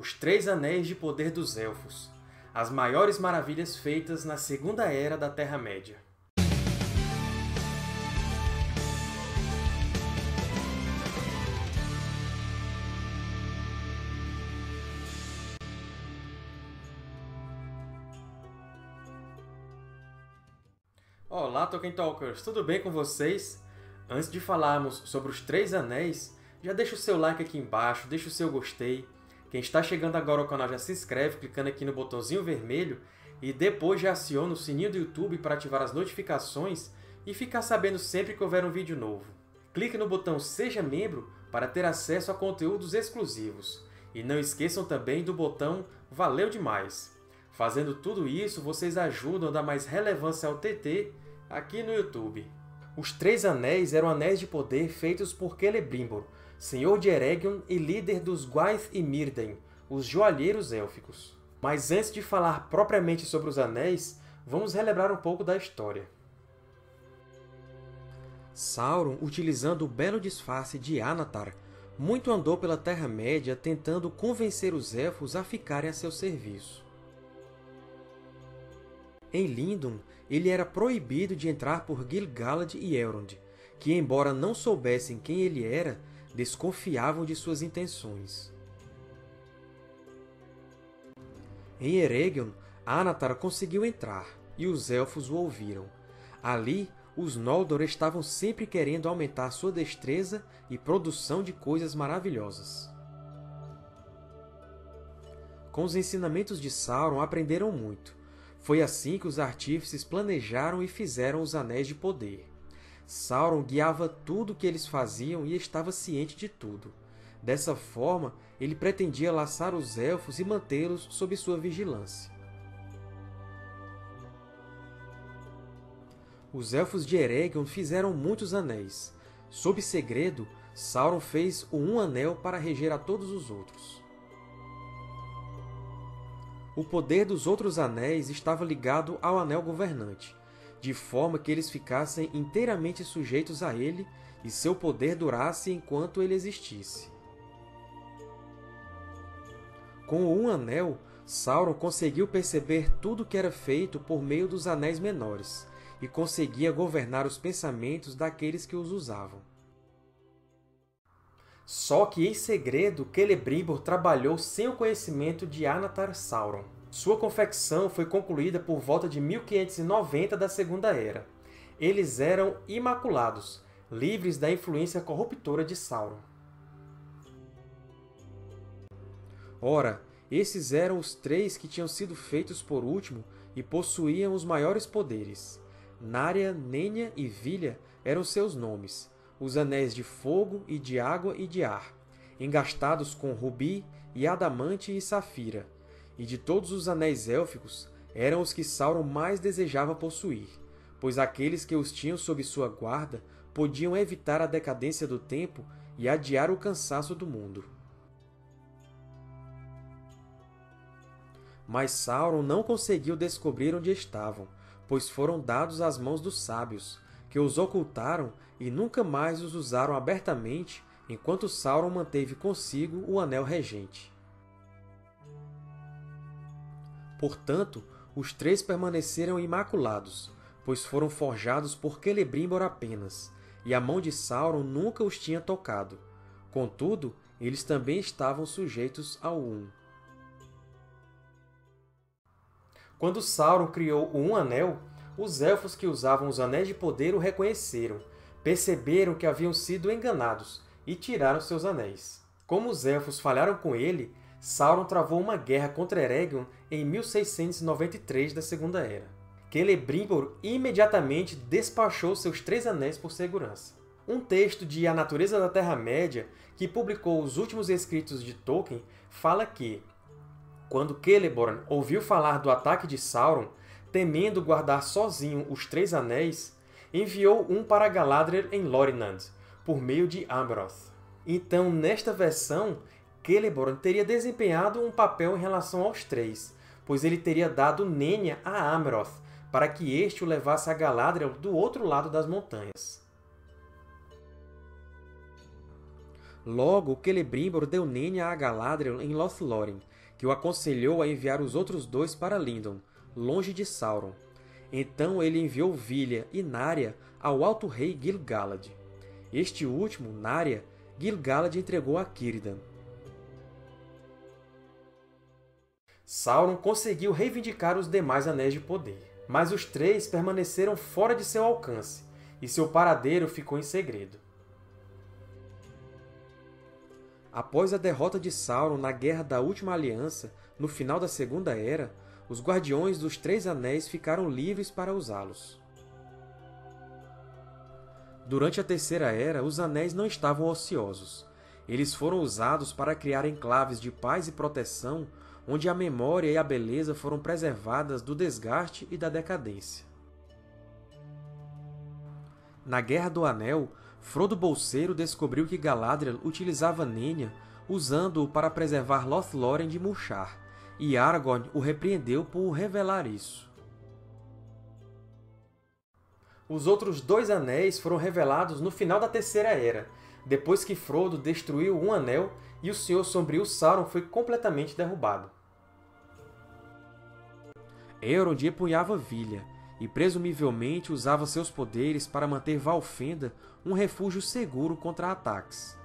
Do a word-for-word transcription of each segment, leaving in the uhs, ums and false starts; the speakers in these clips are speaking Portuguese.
Os Três Anéis de Poder dos Elfos, as maiores maravilhas feitas na Segunda Era da Terra-média. Olá, Tolkien Talkers! Tudo bem com vocês? Antes de falarmos sobre os Três Anéis, já deixa o seu like aqui embaixo, deixa o seu gostei. Quem está chegando agora ao canal já se inscreve clicando aqui no botãozinho vermelho e depois já aciona o sininho do YouTube para ativar as notificações e ficar sabendo sempre que houver um vídeo novo. Clique no botão Seja Membro para ter acesso a conteúdos exclusivos. E não esqueçam também do botão Valeu Demais! Fazendo tudo isso, vocês ajudam a dar mais relevância ao T T aqui no YouTube. Os Três Anéis eram anéis de poder feitos por Celebrimbor, senhor de Eregion e líder dos Gwaith e Mírdain, os Joalheiros Élficos. Mas antes de falar propriamente sobre os Anéis, vamos relembrar um pouco da história. Sauron, utilizando o belo disfarce de Anatar, muito andou pela Terra-média tentando convencer os Elfos a ficarem a seu serviço. Em Lindon, ele era proibido de entrar por Gil-galad e Elrond, que, embora não soubessem quem ele era, desconfiavam de suas intenções. Em Eregion, Anatar conseguiu entrar, e os Elfos o ouviram. Ali, os Noldor estavam sempre querendo aumentar sua destreza e produção de coisas maravilhosas. Com os ensinamentos de Sauron, aprenderam muito. Foi assim que os artífices planejaram e fizeram os Anéis de Poder. Sauron guiava tudo o que eles faziam e estava ciente de tudo. Dessa forma, ele pretendia laçar os Elfos e mantê-los sob sua vigilância. Os Elfos de Eregion fizeram muitos anéis. Sob segredo, Sauron fez o Um Anel para reger a todos os outros. O poder dos outros anéis estava ligado ao Anel Governante, de forma que eles ficassem inteiramente sujeitos a ele e seu poder durasse enquanto ele existisse. Com o Um Anel, Sauron conseguiu perceber tudo o que era feito por meio dos Anéis Menores e conseguia governar os pensamentos daqueles que os usavam. Só que, em segredo, Celebrimbor trabalhou sem o conhecimento de Anatar Sauron. Sua confecção foi concluída por volta de mil quinhentos e noventa da Segunda Era. Eles eram imaculados, livres da influência corruptora de Sauron. Ora, esses eram os três que tinham sido feitos por último e possuíam os maiores poderes. Narya, Nenya e Vilya eram seus nomes, os Anéis de Fogo e de Água e de Ar, engastados com rubi, e adamante e safira, e de todos os Anéis Élficos, eram os que Sauron mais desejava possuir, pois aqueles que os tinham sob sua guarda podiam evitar a decadência do tempo e adiar o cansaço do mundo. Mas Sauron não conseguiu descobrir onde estavam, pois foram dados às mãos dos sábios, que os ocultaram e nunca mais os usaram abertamente enquanto Sauron manteve consigo o Anel Regente. Portanto, os três permaneceram imaculados, pois foram forjados por Celebrimbor apenas, e a mão de Sauron nunca os tinha tocado. Contudo, eles também estavam sujeitos ao Um. Quando Sauron criou o Um Anel, os Elfos que usavam os Anéis de Poder o reconheceram, perceberam que haviam sido enganados e tiraram seus anéis. Como os Elfos falharam com ele, Sauron travou uma guerra contra Eregion em mil seiscentos e noventa e três da Segunda Era. Celebrimbor imediatamente despachou seus três anéis por segurança. Um texto de A Natureza da Terra-média, que publicou os últimos escritos de Tolkien, fala que, quando Celeborn ouviu falar do ataque de Sauron, temendo guardar sozinho os três anéis, enviou um para Galadriel em Lorinand, por meio de Amroth. Então, nesta versão, Celeborn teria desempenhado um papel em relação aos três, pois ele teria dado Nenya a Amroth, para que este o levasse a Galadriel do outro lado das montanhas. Logo, Celebrimbor deu Nenya a Galadriel em Lothlórien, que o aconselhou a enviar os outros dois para Lindon, longe de Sauron. Então ele enviou Vilha e Narya ao Alto Rei Gil-galad. Este último, Narya, Gil-galad entregou a Círdan. Sauron conseguiu reivindicar os demais Anéis de Poder, mas os três permaneceram fora de seu alcance, e seu paradeiro ficou em segredo. Após a derrota de Sauron na Guerra da Última Aliança, no final da Segunda Era, os Guardiões dos Três Anéis ficaram livres para usá-los. Durante a Terceira Era, os Anéis não estavam ociosos. Eles foram usados para criar enclaves de paz e proteção, onde a memória e a beleza foram preservadas do desgaste e da decadência. Na Guerra do Anel, Frodo Bolseiro descobriu que Galadriel utilizava Nenya, usando-o para preservar Lothlórien de murchar, e Aragorn o repreendeu por revelar isso. Os outros dois anéis foram revelados no final da Terceira Era, depois que Frodo destruiu um anel e o Senhor Sombrio Sauron foi completamente derrubado. Elrond empunhava Vilha, e presumivelmente usava seus poderes para manter Valfenda um refúgio seguro contra ataques.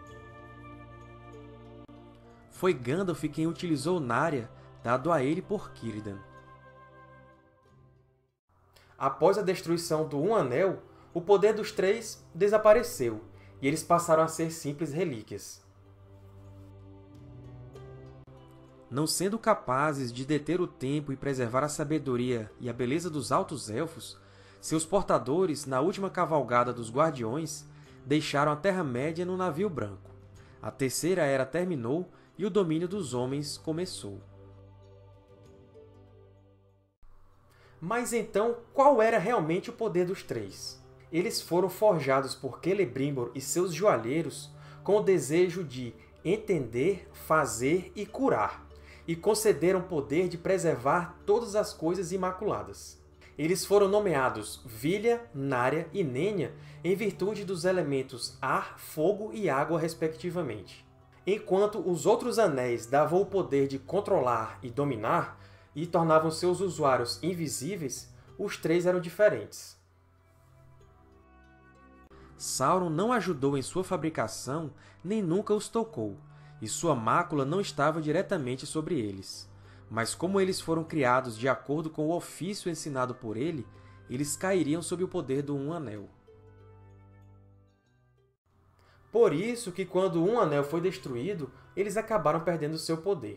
Foi Gandalf quem utilizou Narya, dado a ele por Círdan. Após a destruição do Um Anel, o poder dos três desapareceu, e eles passaram a ser simples relíquias. Não sendo capazes de deter o tempo e preservar a sabedoria e a beleza dos Altos Elfos, seus portadores, na última cavalgada dos Guardiões, deixaram a Terra-média no Navio Branco. A Terceira Era terminou e o domínio dos homens começou. Mas então, qual era realmente o poder dos três? Eles foram forjados por Celebrimbor e seus joalheiros com o desejo de entender, fazer e curar, e concederam o poder de preservar todas as coisas imaculadas. Eles foram nomeados Vilha, Narya e Nenya em virtude dos elementos ar, fogo e água, respectivamente. Enquanto os outros anéis davam o poder de controlar e dominar, e tornavam seus usuários invisíveis, os três eram diferentes. Sauron não ajudou em sua fabricação, nem nunca os tocou, e sua mácula não estava diretamente sobre eles. Mas como eles foram criados de acordo com o ofício ensinado por ele, eles cairiam sob o poder do Um Anel. Por isso que, quando Um Anel foi destruído, eles acabaram perdendo seu poder.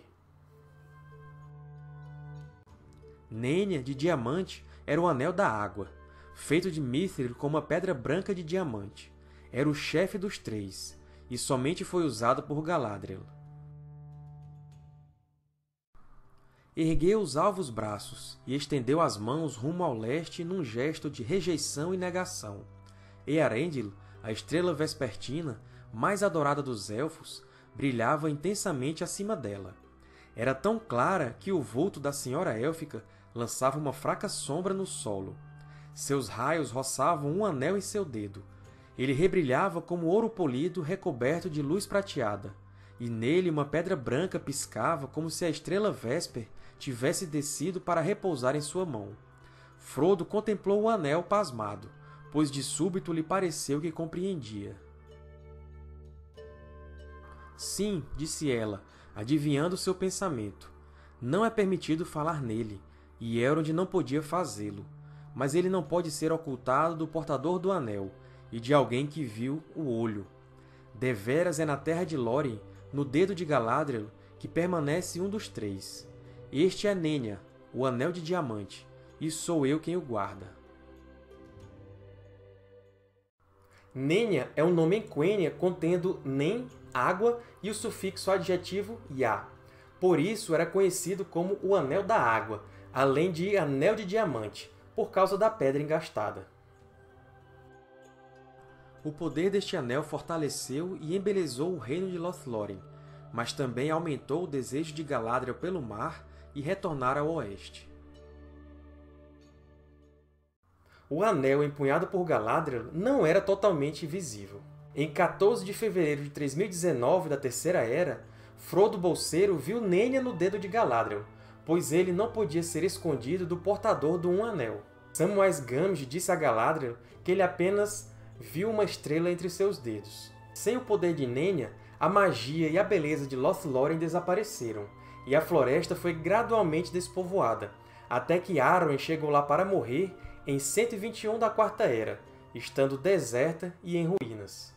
Nenya, de diamante, era o Anel da Água, feito de mithril com uma pedra branca de diamante. Era o chefe dos três, e somente foi usado por Galadriel. Ergueu os alvos braços e estendeu as mãos rumo ao leste num gesto de rejeição e negação. Earendil, a estrela vespertina, mais adorada dos Elfos, brilhava intensamente acima dela. Era tão clara que o vulto da Senhora Élfica lançava uma fraca sombra no solo. Seus raios roçavam um anel em seu dedo. Ele rebrilhava como ouro polido recoberto de luz prateada, e nele uma pedra branca piscava como se a estrela Vesper tivesse descido para repousar em sua mão. Frodo contemplou o anel pasmado, pois de súbito lhe pareceu que compreendia. Sim, disse ela, adivinhando seu pensamento. Não é permitido falar nele, e Elrond não podia fazê-lo, mas ele não pode ser ocultado do portador do anel, e de alguém que viu o olho. Deveras é na terra de Lórien, no dedo de Galadriel, que permanece um dos três. Este é Nenya, o Anel de Diamante, e sou eu quem o guarda. Nenya é um nome em Quenya contendo Nen, água, e o sufixo adjetivo Ya. Por isso era conhecido como o Anel da Água, além de Anel de Diamante, por causa da pedra engastada. O poder deste anel fortaleceu e embelezou o reino de Lothlórien, mas também aumentou o desejo de Galadriel pelo mar e retornar ao oeste. O anel empunhado por Galadriel não era totalmente visível. Em quatorze de fevereiro de três mil e dezenove da Terceira Era, Frodo Bolseiro viu Nenya no dedo de Galadriel, pois ele não podia ser escondido do portador do Um Anel. Samwise Gamgee disse a Galadriel que ele apenas viu uma estrela entre seus dedos. Sem o poder de Nenya, a magia e a beleza de Lothlórien desapareceram, e a floresta foi gradualmente despovoada, até que Arwen chegou lá para morrer em cento e vinte e um da Quarta Era, estando deserta e em ruínas.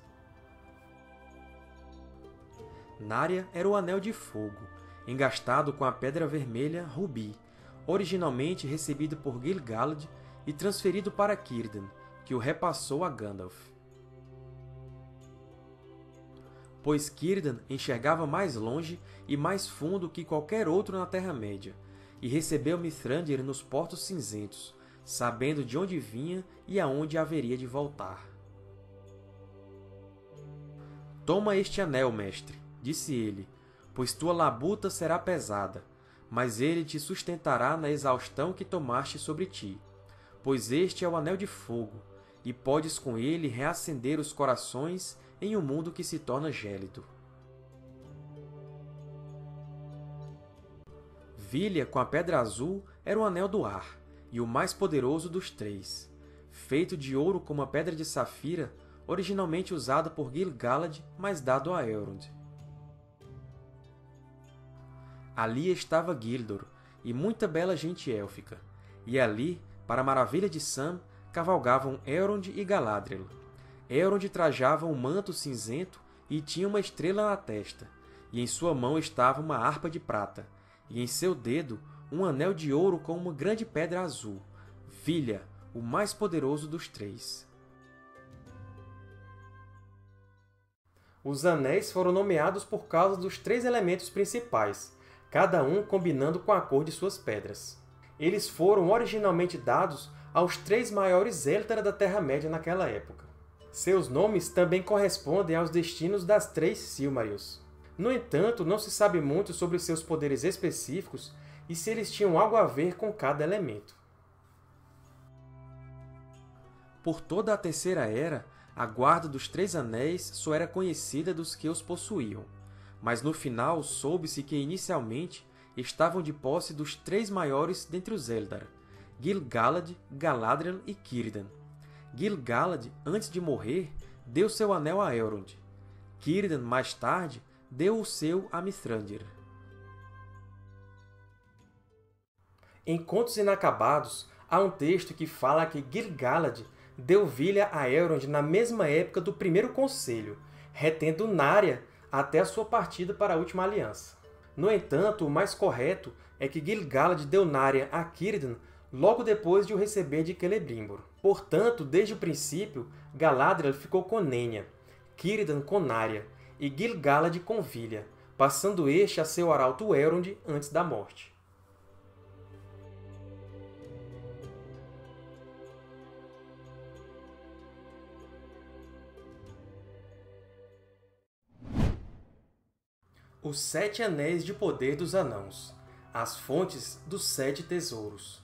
Narya era o Anel de Fogo, engastado com a Pedra Vermelha Rubi, originalmente recebido por Gil-galad e transferido para Círdan, que o repassou a Gandalf. Pois Círdan enxergava mais longe e mais fundo que qualquer outro na Terra-média, e recebeu Mithrandir nos Portos Cinzentos, sabendo de onde vinha e aonde haveria de voltar. Toma este anel, mestre, disse ele, pois tua labuta será pesada, mas ele te sustentará na exaustão que tomaste sobre ti, pois este é o Anel de Fogo, e podes com ele reacender os corações em um mundo que se torna gélido. Vilya, com a Pedra Azul, era o Anel do Ar, e o mais poderoso dos três, feito de ouro como a Pedra de Safira, originalmente usada por Gil-galad, mas dado a Elrond. Ali estava Gildor, e muita bela gente élfica, e ali, para a maravilha de Sam, cavalgavam Elrond e Galadriel. Elrond trajava um manto cinzento e tinha uma estrela na testa, e em sua mão estava uma harpa de prata, e em seu dedo um anel de ouro com uma grande pedra azul, Vilya, o mais poderoso dos três. Os anéis foram nomeados por causa dos três elementos principais, cada um combinando com a cor de suas pedras. Eles foram originalmente dados aos três maiores Eltar da Terra-média naquela época. Seus nomes também correspondem aos destinos das três Silmarils. No entanto, não se sabe muito sobre seus poderes específicos e se eles tinham algo a ver com cada elemento. Por toda a Terceira Era, a Guarda dos Três Anéis só era conhecida dos que os possuíam, mas no final soube-se que inicialmente estavam de posse dos três maiores dentre os Eldar, Gil-galad, Galadriel e Círdan. Gil-galad, antes de morrer, deu seu anel a Elrond. Círdan, mais tarde, deu o seu a Mithrandir. Em Contos Inacabados, há um texto que fala que Gil-galad deu Vilya a Elrond na mesma época do Primeiro Conselho, retendo Narya até a sua partida para a Última Aliança. No entanto, o mais correto é que Gil-galad deu Narya a Círdan logo depois de o receber de Celebrimbor. Portanto, desde o princípio, Galadriel ficou com Nenya, Círdan com Narya e Gil-galad com Vilya, passando este a seu arauto Elrond antes da morte. Os Sete Anéis de Poder dos Anãos, as fontes dos Sete Tesouros.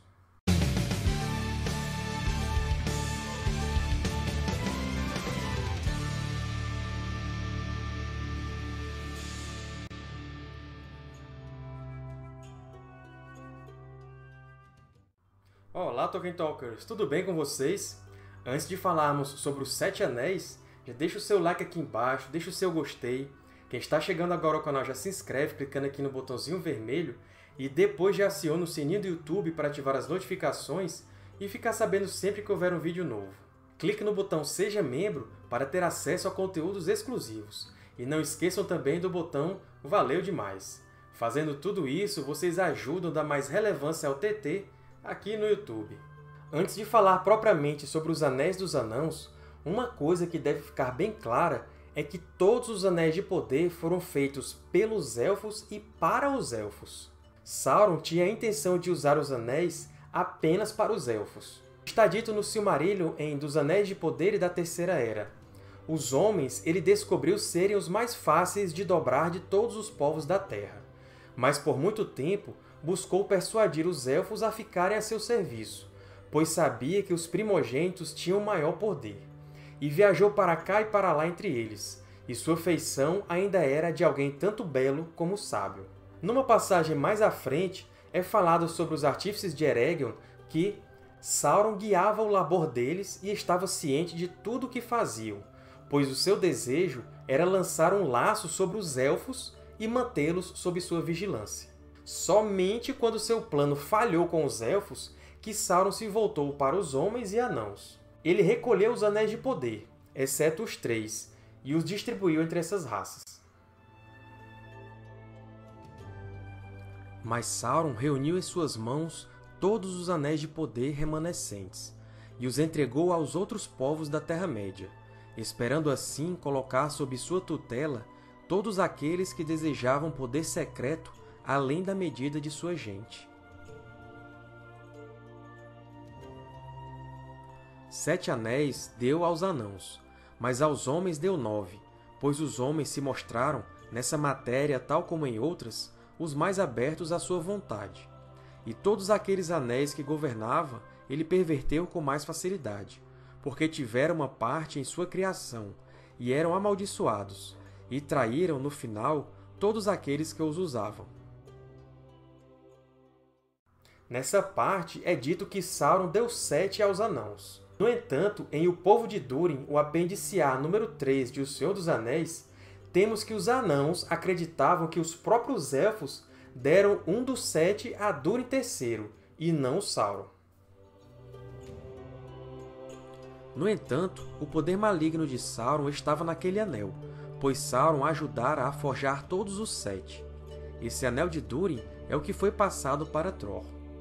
Olá, Tolkien Talkers! Tudo bem com vocês? Antes de falarmos sobre os Sete Anéis, já deixa o seu like aqui embaixo, deixa o seu gostei. Quem está chegando agora ao canal já se inscreve clicando aqui no botãozinho vermelho e depois já aciona o sininho do YouTube para ativar as notificações e ficar sabendo sempre que houver um vídeo novo. Clique no botão Seja Membro para ter acesso a conteúdos exclusivos. E não esqueçam também do botão Valeu Demais! Fazendo tudo isso, vocês ajudam a dar mais relevância ao T T aqui no YouTube. Antes de falar propriamente sobre os Anéis dos Anãos, uma coisa que deve ficar bem clara é que todos os Anéis de Poder foram feitos pelos Elfos e para os Elfos. Sauron tinha a intenção de usar os Anéis apenas para os Elfos. Está dito no Silmarillion em Dos Anéis de Poder e da Terceira Era. Os homens ele descobriu serem os mais fáceis de dobrar de todos os povos da Terra, mas por muito tempo buscou persuadir os Elfos a ficarem a seu serviço, pois sabia que os primogênitos tinham maior poder. E viajou para cá e para lá entre eles, e sua feição ainda era de alguém tanto belo como sábio. Numa passagem mais à frente, é falado sobre os artífices de Eregion que Sauron guiava o labor deles e estava ciente de tudo o que faziam, pois o seu desejo era lançar um laço sobre os Elfos e mantê-los sob sua vigilância. Somente quando seu plano falhou com os Elfos que Sauron se voltou para os homens e anãos. Ele recolheu os Anéis de Poder, exceto os três, e os distribuiu entre essas raças. Mas Sauron reuniu em suas mãos todos os Anéis de Poder remanescentes, e os entregou aos outros povos da Terra-média, esperando assim colocar sob sua tutela todos aqueles que desejavam poder secreto além da medida de sua gente. Sete anéis deu aos anãos, mas aos homens deu nove, pois os homens se mostraram, nessa matéria tal como em outras, os mais abertos à sua vontade. E todos aqueles anéis que governava, ele perverteu com mais facilidade, porque tiveram uma parte em sua criação, e eram amaldiçoados, e traíram, no final, todos aqueles que os usavam. Nessa parte é dito que Sauron deu sete aos anãos. No entanto, em O Povo de Durin, o apêndice A número três de O Senhor dos Anéis, temos que os anãos acreditavam que os próprios Elfos deram um dos sete a Durin terceiro, e não Sauron. No entanto, o poder maligno de Sauron estava naquele anel, pois Sauron ajudara a forjar todos os sete. Esse Anel de Durin é o que foi passado para Tror.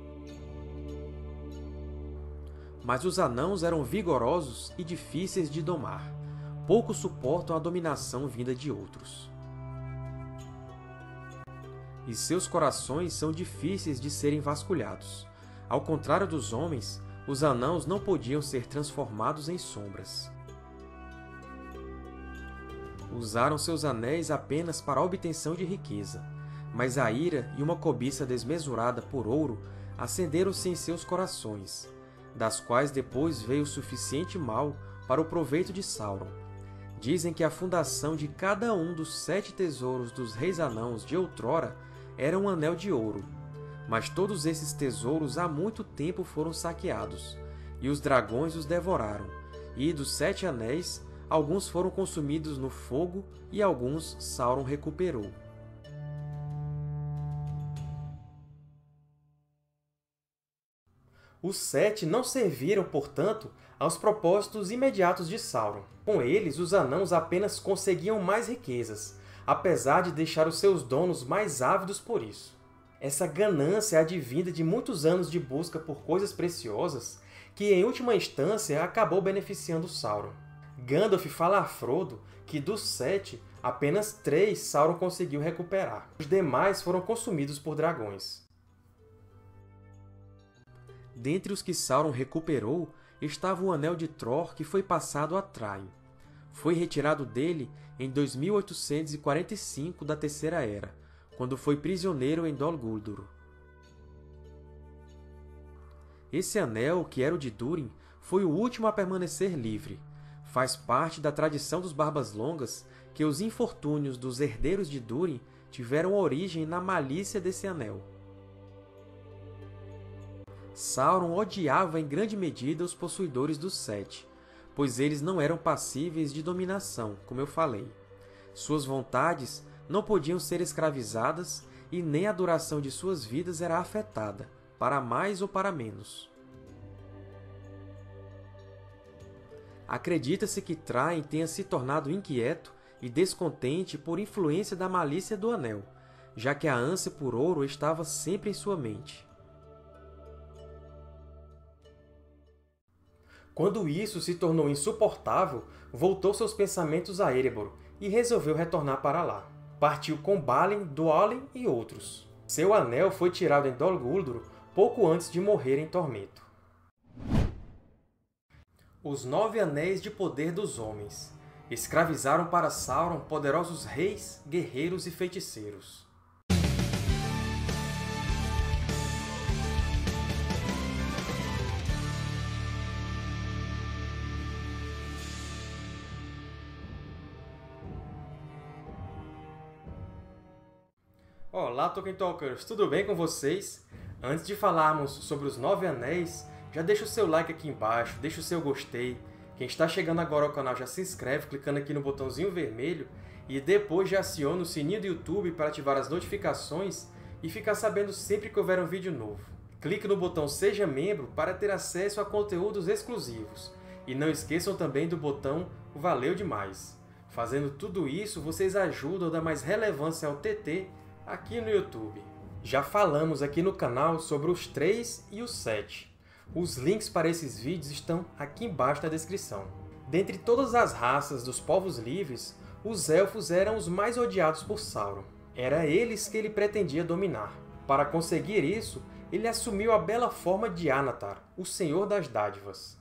Mas os anãos eram vigorosos e difíceis de domar. Poucos suportam a dominação vinda de outros. E seus corações são difíceis de serem vasculhados. Ao contrário dos homens, os anãos não podiam ser transformados em sombras. Usaram seus anéis apenas para a obtenção de riqueza, mas a ira e uma cobiça desmesurada por ouro acenderam-se em seus corações, das quais depois veio o suficiente mal para o proveito de Sauron. Dizem que a fundação de cada um dos sete tesouros dos reis anãos de outrora era um anel de ouro, mas todos esses tesouros há muito tempo foram saqueados, e os dragões os devoraram, e dos sete anéis, alguns foram consumidos no fogo e alguns Sauron recuperou. Os sete não serviram, portanto, aos propósitos imediatos de Sauron. Com eles, os anãos apenas conseguiam mais riquezas, apesar de deixar os seus donos mais ávidos por isso. Essa ganância é advinda de muitos anos de busca por coisas preciosas que, em última instância, acabou beneficiando Sauron. Gandalf fala a Frodo que, dos sete, apenas três Sauron conseguiu recuperar. Os demais foram consumidos por dragões. Dentre os que Sauron recuperou, estava o Anel de Tror, que foi passado a Thrain. Foi retirado dele em dois mil oitocentos e quarenta e cinco da Terceira Era, quando foi prisioneiro em Dol Guldur. Esse anel, que era o de Durin, foi o último a permanecer livre. Faz parte da tradição dos Barbas Longas que os infortúnios dos herdeiros de Durin tiveram origem na malícia desse anel. Sauron odiava em grande medida os possuidores dos Sete, pois eles não eram passíveis de dominação, como eu falei. Suas vontades não podiam ser escravizadas e nem a duração de suas vidas era afetada, para mais ou para menos. Acredita-se que Thrain tenha se tornado inquieto e descontente por influência da malícia do Anel, já que a ânsia por ouro estava sempre em sua mente. Quando isso se tornou insuportável, voltou seus pensamentos a Erebor e resolveu retornar para lá. Partiu com Balin, Dwalin e outros. Seu anel foi tirado em Dol Guldur pouco antes de morrer em tormento. Os Nove Anéis de Poder dos Homens escravizaram para Sauron poderosos reis, guerreiros e feiticeiros. Olá, Tolkien Talkers! Tudo bem com vocês? Antes de falarmos sobre os Nove Anéis, já deixa o seu like aqui embaixo, deixa o seu gostei. Quem está chegando agora ao canal já se inscreve clicando aqui no botãozinho vermelho e depois já aciona o sininho do YouTube para ativar as notificações e ficar sabendo sempre que houver um vídeo novo. Clique no botão Seja Membro para ter acesso a conteúdos exclusivos. E não esqueçam também do botão Valeu Demais! Fazendo tudo isso, vocês ajudam a dar mais relevância ao T T aqui no YouTube. Já falamos aqui no canal sobre os três e os sete. Os links para esses vídeos estão aqui embaixo na descrição. Dentre todas as raças dos povos livres, os Elfos eram os mais odiados por Sauron. Era eles que ele pretendia dominar. Para conseguir isso, ele assumiu a bela forma de Anatar, o Senhor das Dádivas.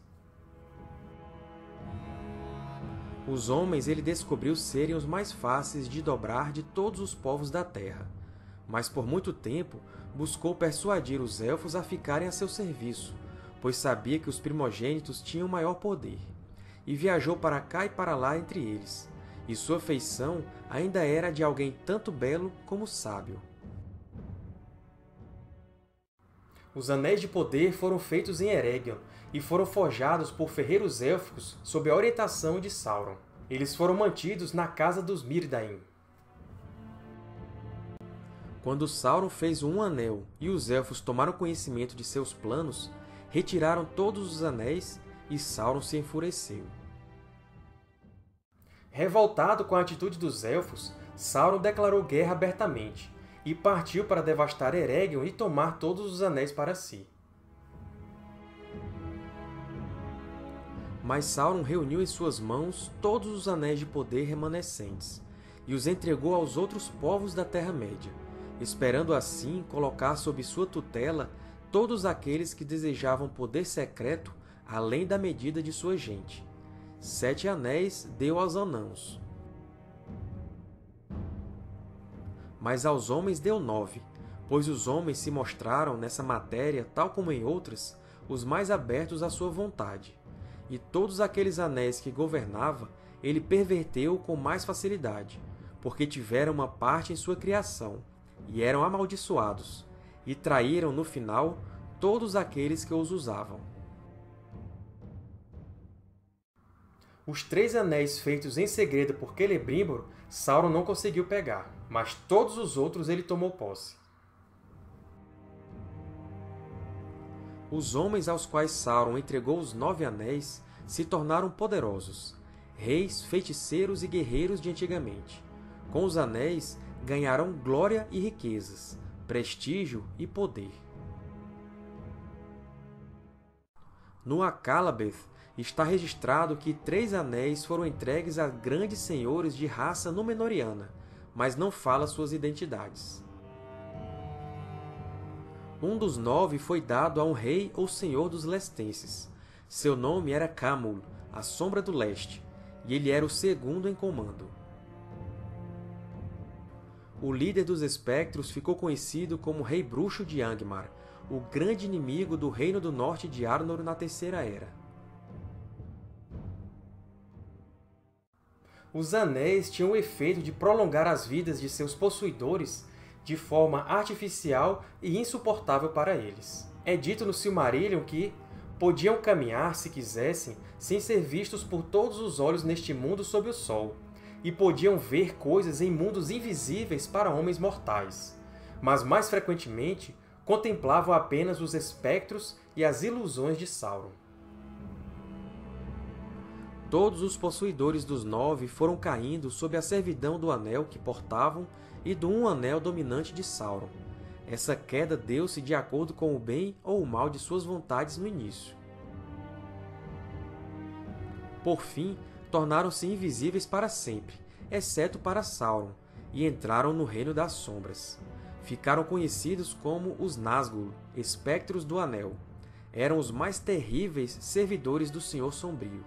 Os homens ele descobriu serem os mais fáceis de dobrar de todos os povos da Terra, mas por muito tempo buscou persuadir os Elfos a ficarem a seu serviço, pois sabia que os primogênitos tinham maior poder, e viajou para cá e para lá entre eles, e sua feição ainda era de alguém tanto belo como sábio. Os Anéis de Poder foram feitos em Eregion e foram forjados por ferreiros élficos sob a orientação de Sauron. Eles foram mantidos na Casa dos Mírdain. Quando Sauron fez um anel e os Elfos tomaram conhecimento de seus planos, retiraram todos os anéis e Sauron se enfureceu. Revoltado com a atitude dos Elfos, Sauron declarou guerra abertamente e partiu para devastar Eregion e tomar todos os anéis para si. Mas Sauron reuniu em suas mãos todos os Anéis de Poder remanescentes e os entregou aos outros povos da Terra-média, esperando assim colocar sob sua tutela todos aqueles que desejavam poder secreto além da medida de sua gente. Sete anéis deu aos anãos. Mas aos homens deu nove, pois os homens se mostraram nessa matéria, tal como em outras, os mais abertos à sua vontade. E todos aqueles anéis que governava, ele perverteu com mais facilidade, porque tiveram uma parte em sua criação, e eram amaldiçoados, e traíram, no final, todos aqueles que os usavam. Os três anéis feitos em segredo por Celebrimbor, Sauron não conseguiu pegar, mas todos os outros ele tomou posse. Os homens aos quais Sauron entregou os Nove Anéis se tornaram poderosos, reis, feiticeiros e guerreiros de antigamente. Com os anéis, ganharam glória e riquezas, prestígio e poder. No Akallabeth está registrado que três anéis foram entregues a grandes senhores de raça Númenóreana, mas não fala suas identidades. Um dos nove foi dado a um rei ou senhor dos Lestenses. Seu nome era Camul, a Sombra do Leste, e ele era o segundo em comando. O líder dos espectros ficou conhecido como Rei Bruxo de Angmar, o grande inimigo do Reino do Norte de Arnor na Terceira Era. Os anéis tinham o efeito de prolongar as vidas de seus possuidores de forma artificial e insuportável para eles. É dito no Silmarillion que podiam caminhar, se quisessem, sem ser vistos por todos os olhos neste mundo sob o sol, e podiam ver coisas em mundos invisíveis para homens mortais, mas mais frequentemente contemplavam apenas os espectros e as ilusões de Sauron. Todos os possuidores dos Nove foram caindo sob a servidão do Anel que portavam e do um Anel dominante de Sauron. Essa queda deu-se de acordo com o bem ou o mal de suas vontades no início. Por fim, tornaram-se invisíveis para sempre, exceto para Sauron, e entraram no Reino das Sombras. Ficaram conhecidos como os Nazgûl, espectros do Anel. Eram os mais terríveis servidores do Senhor Sombrio.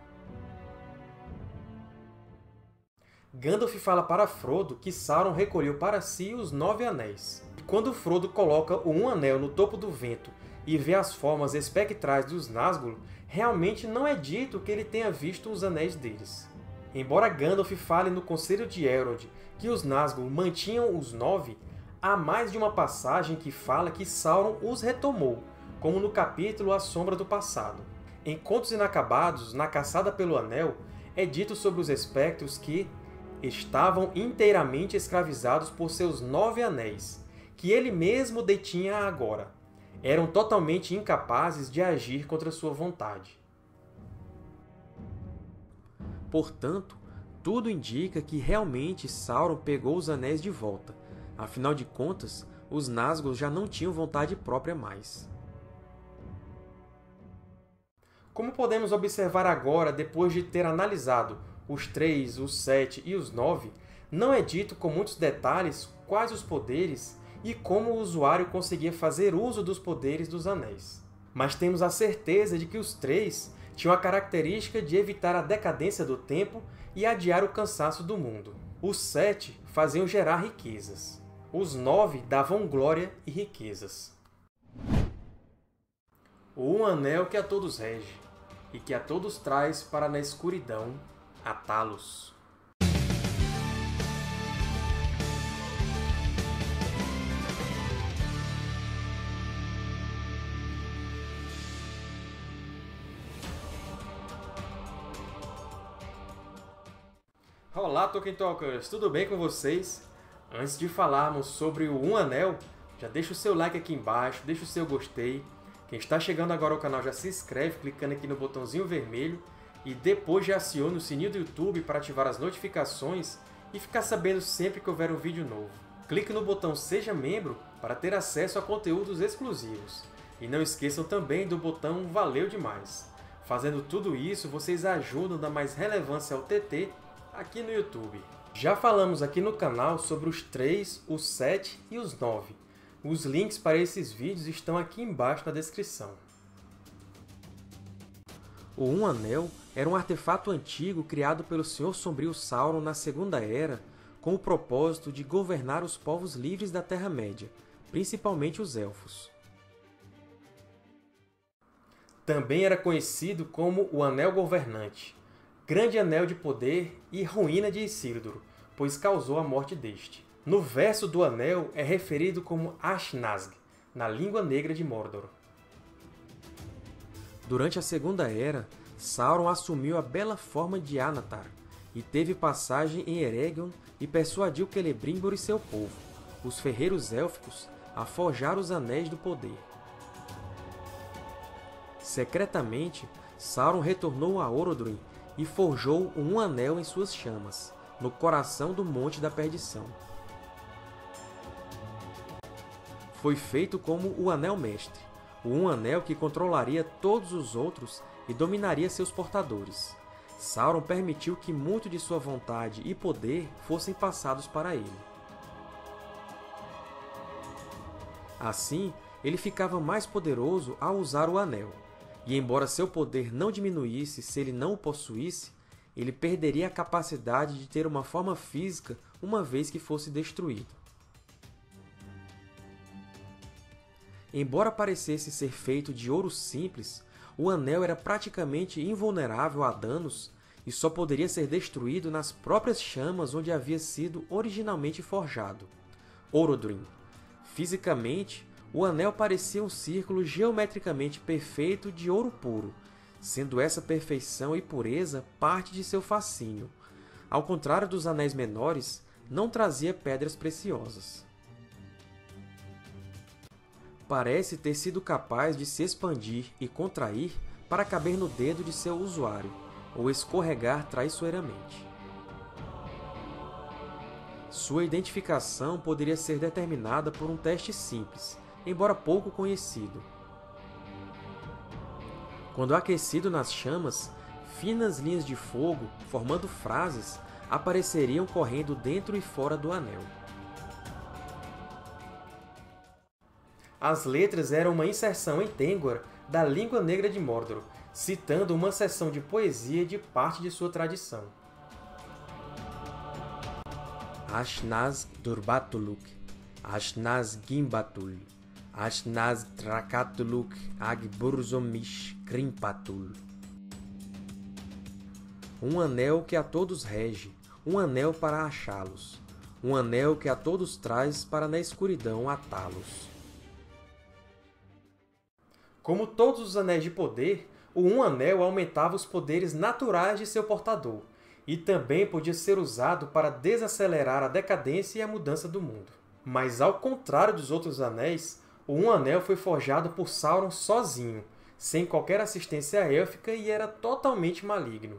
Gandalf fala para Frodo que Sauron recolheu para si os Nove Anéis. E quando Frodo coloca o Um Anel no topo do vento e vê as formas espectrais dos Nazgûl, realmente não é dito que ele tenha visto os anéis deles. Embora Gandalf fale no Conselho de Elrond que os Nazgûl mantinham os Nove, Há mais de uma passagem que fala que Sauron os retomou, como no capítulo A Sombra do Passado. Em Contos Inacabados, na Caçada pelo Anel, é dito sobre os espectros que estavam inteiramente escravizados por seus nove anéis, que ele mesmo detinha agora. Eram totalmente incapazes de agir contra sua vontade. Portanto, tudo indica que realmente Sauron pegou os anéis de volta. Afinal de contas, os Nazgûl já não tinham vontade própria mais. Como podemos observar agora, depois de ter analisado os três, os sete e os nove, não é dito com muitos detalhes quais os poderes e como o usuário conseguia fazer uso dos poderes dos anéis. Mas temos a certeza de que os três tinham a característica de evitar a decadência do tempo e adiar o cansaço do mundo. Os sete faziam gerar riquezas. Os nove davam glória e riquezas. O um anel que a todos rege, e que a todos traz para na escuridão atá-los. Olá, Tolkien Talkers! Tudo bem com vocês? Antes de falarmos sobre o Um Anel, já deixa o seu like aqui embaixo, deixa o seu gostei. Quem está chegando agora ao canal já se inscreve clicando aqui no botãozinho vermelho e depois já aciona o sininho do YouTube para ativar as notificações e ficar sabendo sempre que houver um vídeo novo. Clique no botão Seja Membro para ter acesso a conteúdos exclusivos. E não esqueçam também do botão Valeu Demais! Fazendo tudo isso, vocês ajudam a dar mais relevância ao T T aqui no YouTube. Já falamos aqui no canal sobre os três, os sete e os nove. Os links para esses vídeos estão aqui embaixo na descrição. O Um Anel era um artefato antigo criado pelo Senhor Sombrio Sauron na Segunda Era com o propósito de governar os povos livres da Terra-média, principalmente os Elfos. Também era conhecido como o Anel Governante, grande anel de poder e ruína de Isildur, pois causou a morte deste. No verso do anel é referido como Ashnazg, na língua negra de Mordor. Durante a Segunda Era, Sauron assumiu a bela forma de Anatar, e teve passagem em Eregion e persuadiu Celebrimbor e seu povo, os ferreiros élficos, a forjar os Anéis do Poder. Secretamente, Sauron retornou a Orodruin e forjou um anel em suas chamas, no coração do Monte da Perdição. Foi feito como o Anel Mestre, o um anel que controlaria todos os outros e dominaria seus portadores. Sauron permitiu que muito de sua vontade e poder fossem passados para ele. Assim, ele ficava mais poderoso ao usar o anel. E embora seu poder não diminuísse se ele não o possuísse, ele perderia a capacidade de ter uma forma física uma vez que fosse destruído. Embora parecesse ser feito de ouro simples, o anel era praticamente invulnerável a danos e só poderia ser destruído nas próprias chamas onde havia sido originalmente forjado, Orodruin. Fisicamente, o anel parecia um círculo geometricamente perfeito de ouro puro, sendo essa perfeição e pureza parte de seu fascínio. Ao contrário dos anéis menores, não trazia pedras preciosas. Parece ter sido capaz de se expandir e contrair para caber no dedo de seu usuário, ou escorregar traiçoeiramente. Sua identificação poderia ser determinada por um teste simples, embora pouco conhecido. Quando aquecido nas chamas, finas linhas de fogo, formando frases, apareceriam correndo dentro e fora do anel. As letras eram uma inserção em Tengwar da língua negra de Mordor, citando uma seção de poesia de parte de sua tradição. Ashnaz Durbatuluk, Ashnaz Gimbatul, Ashnaz Trakatuluk Agburzomish Krimpatul. Um anel que a todos rege, um anel para achá-los, um anel que a todos traz para na escuridão atá-los. Como todos os Anéis de Poder, o Um Anel aumentava os poderes naturais de seu portador, e também podia ser usado para desacelerar a decadência e a mudança do mundo. Mas, ao contrário dos outros anéis, o Um Anel foi forjado por Sauron sozinho, sem qualquer assistência élfica, e era totalmente maligno.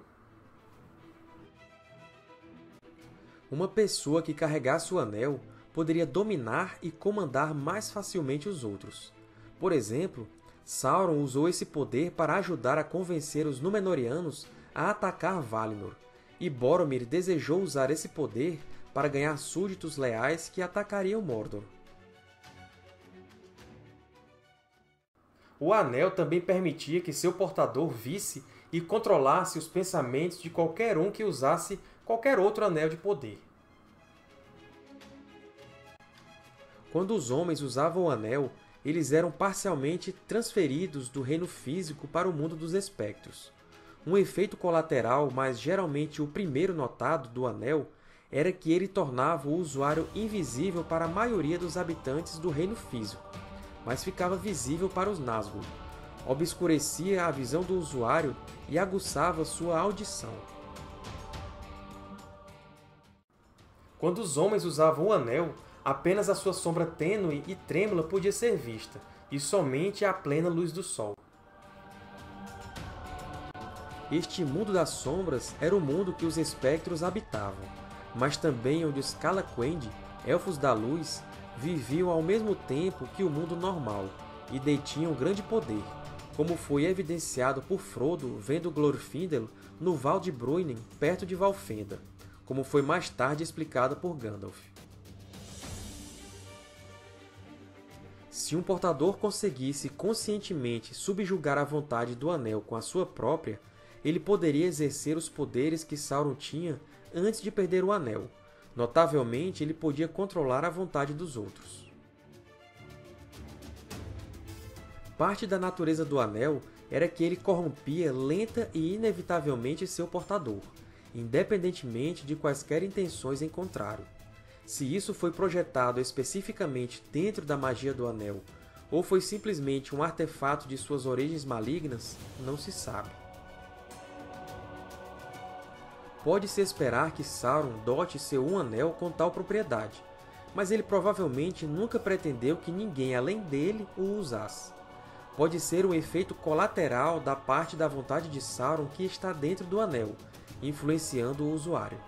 Uma pessoa que carregasse o Anel poderia dominar e comandar mais facilmente os outros. Por exemplo, Sauron usou esse poder para ajudar a convencer os Númenóreanos a atacar Valinor, e Boromir desejou usar esse poder para ganhar súditos leais que atacariam Mordor. O Anel também permitia que seu portador visse e controlasse os pensamentos de qualquer um que usasse qualquer outro Anel de Poder. Quando os homens usavam o Anel, eles eram parcialmente transferidos do reino físico para o mundo dos espectros. Um efeito colateral, mas geralmente o primeiro notado, do Anel, era que ele tornava o usuário invisível para a maioria dos habitantes do reino físico, mas ficava visível para os Nazgûl, obscurecia a visão do usuário e aguçava sua audição. Quando os homens usavam o Anel, apenas a sua sombra tênue e trêmula podia ser vista, e somente à plena luz do sol. Este mundo das sombras era o mundo que os espectros habitavam, mas também onde os Calaquendi, Elfos da Luz, viviam ao mesmo tempo que o mundo normal, e detinham grande poder, como foi evidenciado por Frodo vendo Glorfindel no Val de Bruinen, perto de Valfenda, como foi mais tarde explicado por Gandalf. Se um portador conseguisse conscientemente subjugar a vontade do Anel com a sua própria, ele poderia exercer os poderes que Sauron tinha antes de perder o Anel. Notavelmente, ele podia controlar a vontade dos outros. Parte da natureza do Anel era que ele corrompia lenta e inevitavelmente seu portador, independentemente de quaisquer intenções em contrário. Se isso foi projetado especificamente dentro da magia do Anel, ou foi simplesmente um artefato de suas origens malignas, não se sabe. Pode-se esperar que Sauron dote seu Um Anel com tal propriedade, mas ele provavelmente nunca pretendeu que ninguém além dele o usasse. Pode ser um efeito colateral da parte da vontade de Sauron que está dentro do Anel, influenciando o usuário.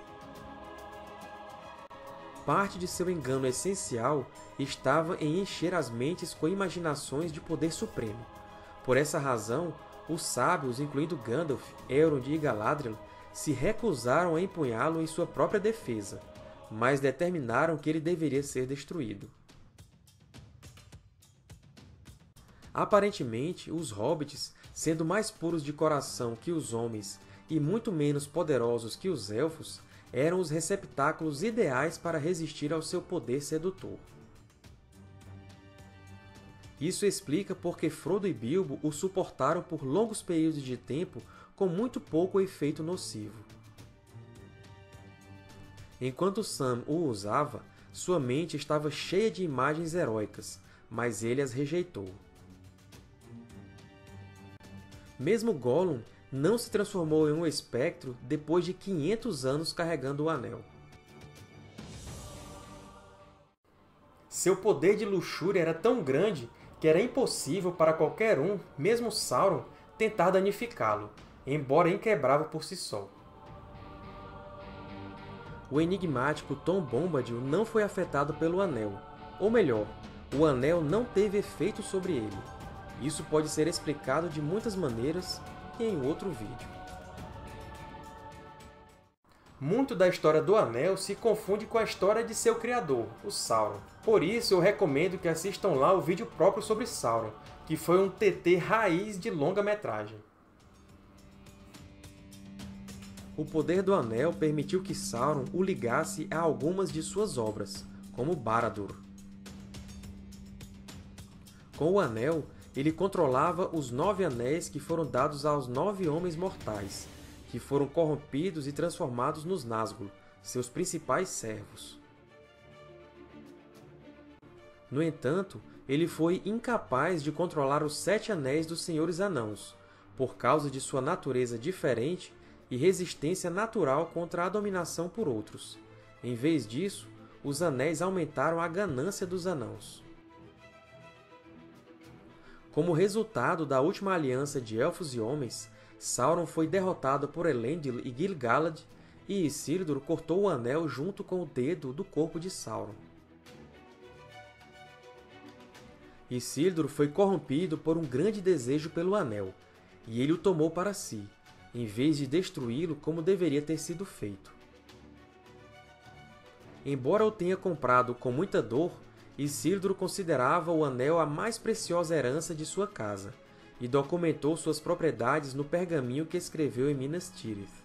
Parte de seu engano essencial estava em encher as mentes com imaginações de poder supremo. Por essa razão, os sábios, incluindo Gandalf, Elrond e Galadriel, se recusaram a empunhá-lo em sua própria defesa, mas determinaram que ele deveria ser destruído. Aparentemente, os hobbits, sendo mais puros de coração que os homens e muito menos poderosos que os elfos, eram os receptáculos ideais para resistir ao seu poder sedutor. Isso explica por que Frodo e Bilbo o suportaram por longos períodos de tempo com muito pouco efeito nocivo. Enquanto Sam o usava, sua mente estava cheia de imagens heróicas, mas ele as rejeitou. Mesmo Gollum não se transformou em um espectro depois de quinhentos anos carregando o Anel. Seu poder de luxúria era tão grande que era impossível para qualquer um, mesmo Sauron, tentar danificá-lo, embora inquebrável por si só. O enigmático Tom Bombadil não foi afetado pelo Anel, ou melhor, o Anel não teve efeito sobre ele. Isso pode ser explicado de muitas maneiras e em outro vídeo. Muito da história do Anel se confunde com a história de seu criador, o Sauron. Por isso, eu recomendo que assistam lá o vídeo próprio sobre Sauron, que foi um T T raiz de longa-metragem. O poder do Anel permitiu que Sauron o ligasse a algumas de suas obras, como Barad-dûr. Com o Anel, ele controlava os Nove Anéis que foram dados aos Nove Homens Mortais, que foram corrompidos e transformados nos Nazgûl, seus principais servos. No entanto, ele foi incapaz de controlar os Sete Anéis dos Senhores Anãos, por causa de sua natureza diferente e resistência natural contra a dominação por outros. Em vez disso, os Anéis aumentaram a ganância dos Anãos. Como resultado da última aliança de Elfos e Homens, Sauron foi derrotado por Elendil e Gil-galad, e Isildur cortou o Anel junto com o dedo do corpo de Sauron. Isildur foi corrompido por um grande desejo pelo Anel, e ele o tomou para si, em vez de destruí-lo como deveria ter sido feito. Embora o tenha comprado com muita dor, Isildur considerava o Anel a mais preciosa herança de sua casa, e documentou suas propriedades no pergaminho que escreveu em Minas Tirith.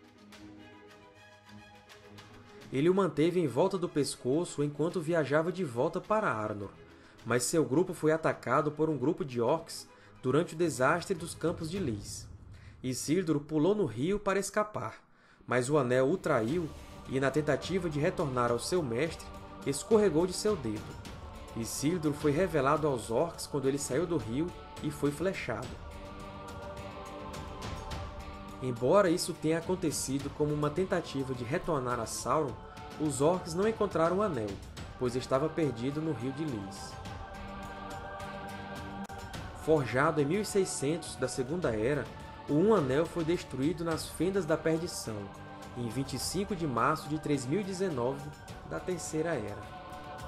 Ele o manteve em volta do pescoço enquanto viajava de volta para Arnor, mas seu grupo foi atacado por um grupo de orcs durante o desastre dos Campos de Lys. Isildur pulou no rio para escapar, mas o Anel o traiu e, na tentativa de retornar ao seu mestre, escorregou de seu dedo. Isildur foi revelado aos orcs quando ele saiu do rio e foi flechado. Embora isso tenha acontecido como uma tentativa de retornar a Sauron, os orcs não encontraram o Anel, pois estava perdido no rio de Lys. Forjado em mil e seiscentos da Segunda Era, o Um Anel foi destruído nas Fendas da Perdição, em vinte e cinco de março de três mil e dezenove da Terceira Era.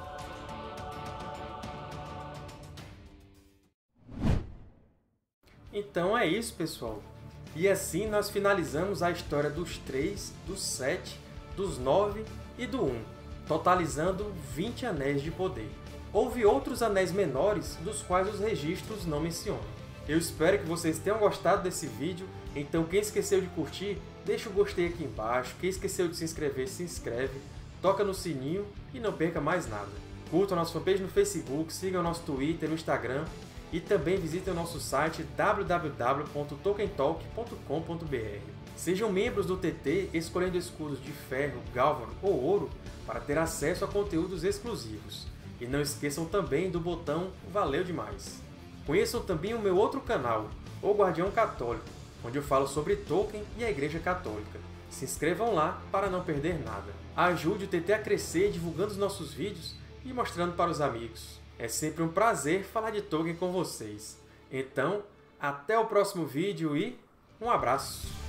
Então é isso, pessoal! E assim nós finalizamos a história dos três, dos sete, dos nove e do um, totalizando vinte Anéis de Poder. Houve outros anéis menores, dos quais os registros não mencionam. Eu espero que vocês tenham gostado desse vídeo, então quem esqueceu de curtir, deixa o gostei aqui embaixo, quem esqueceu de se inscrever, se inscreve, toca no sininho e não perca mais nada. Curtam a nossa fanpage no Facebook, sigam o nosso Twitter e o Instagram, e também visitem o nosso site w w w ponto tolkien talk ponto com ponto b r. Sejam membros do T T escolhendo escudos de ferro, gálvano ou ouro para ter acesso a conteúdos exclusivos. E não esqueçam também do botão Valeu Demais! Conheçam também o meu outro canal, O Guardião Católico, onde eu falo sobre Tolkien e a Igreja Católica. Se inscrevam lá para não perder nada. Ajude o T T a crescer divulgando os nossos vídeos e mostrando para os amigos. É sempre um prazer falar de Tolkien com vocês. Então, até o próximo vídeo e um abraço!